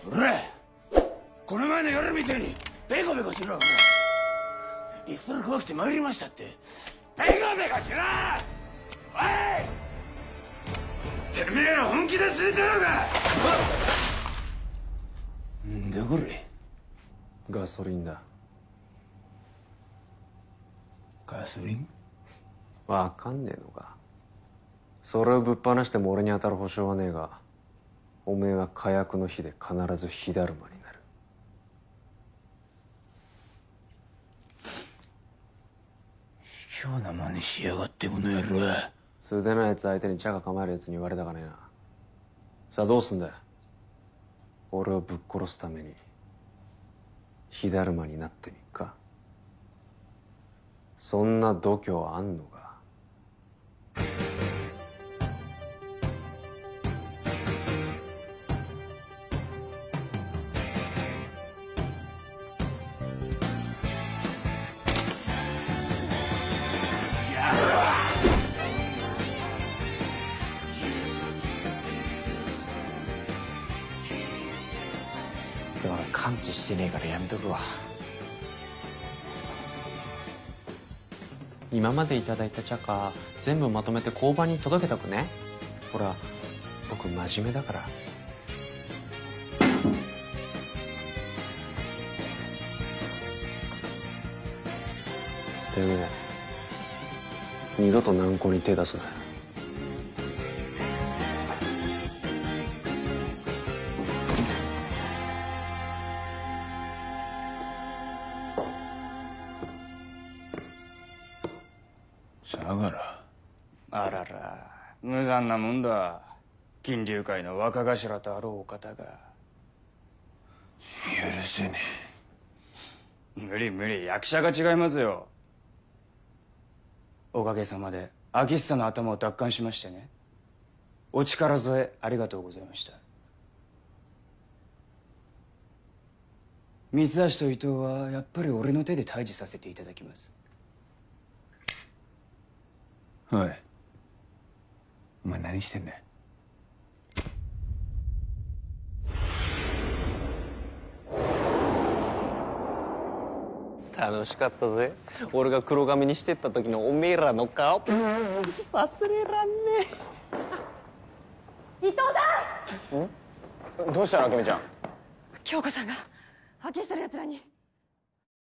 おらこの前の夜みたいにベコベコしろ。リストル怖くて参りましたって。ベコベコしろ。おいてめえら本気で死にたいのか。んだこれ。 ガソリンだ。 ガソリン？ わかんねえのか。それをぶっ放しても俺に当たる保証はねえが、おめえは火薬の火で必ず火だるまになる。 卑怯な真似しやがってこの野郎。 素手のやつ相手にチャカ構えるやつに言われたかねえな。さあどうすんだよ。俺をぶっ殺すために火だるまになってみっか。そんな度胸あんのか。 だから感知してねえからやめとくわ。 今までいただいた茶化全部まとめて交番に届けたくね。ほら僕真面目だから。てめえ二度と軟膏に手出すなよ。 相良。 あらら、無残なもんだ。金龍会の若頭とあろうお方が。 許せね無理無理、役者が違いますよ。おかげさまで秋久の頭を奪還しましてね。お力添えありがとうございました。三橋と伊藤はやっぱり俺の手で退治させていただきます。 え。おいお前何してんだよ。 楽しかったぜ。俺が黒髪にしてった時のおめえらの顔忘れらんね伊藤さん。 どうしたのあけみちゃん。 京子さんが秋下の奴らに